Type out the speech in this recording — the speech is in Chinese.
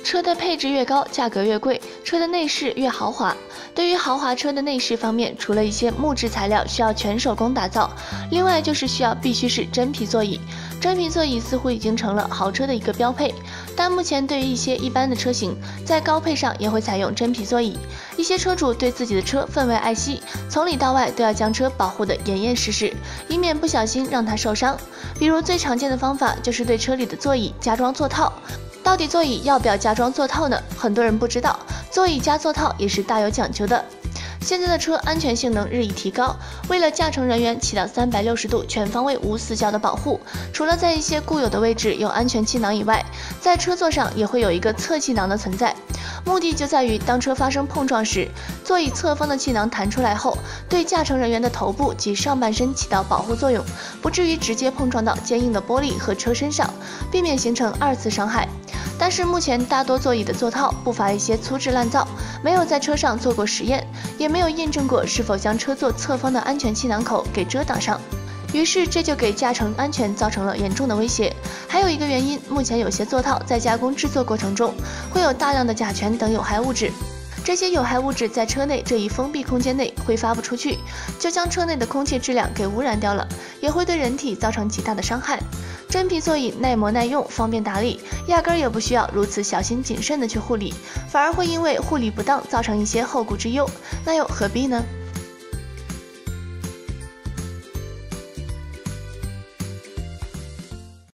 车的配置越高，价格越贵，车的内饰越豪华。对于豪华车的内饰方面，除了一些木质材料需要全手工打造，另外就是必须是真皮座椅。真皮座椅似乎已经成了豪车的一个标配，但目前对于一些一般的车型，在高配上也会采用真皮座椅。一些车主对自己的车分外爱惜，从里到外都要将车保护得严严实实，以免不小心让它受伤。比如最常见的方法就是对车里的座椅加装座套。到底座椅要不要加装座套呢？很多人不知道，座椅加座套也是大有讲究的。现在的车安全性能日益提高，为了驾乘人员起到360度全方位无死角的保护，除了在一些固有的位置有安全气囊以外，在车座上也会有一个侧气囊的存在，目的就在于当车发生碰撞时，座椅侧方的气囊弹出来后，对驾乘人员的头部及上半身起到保护作用，不至于直接碰撞到坚硬的玻璃和车身上，避免形成2次伤害。但是目前大多座椅的座套不乏一些粗制滥造，没有在车上做过实验，也没有验证过是否将车座侧方的安全气囊口给遮挡上，于是这就给驾乘安全造成了严重的威胁。还有一个原因，目前有些座套在加工制作过程中会有大量的甲醛等有害物质，这些有害物质在车内这一封闭空间内挥发不出去，就将车内的空气质量给污染掉了，也会对人体造成极大的伤害。真皮座椅耐磨耐用，方便打理，压根儿也不需要如此小心谨慎的去护理，反而会因为护理不当造成一些后顾之忧，那又何必呢？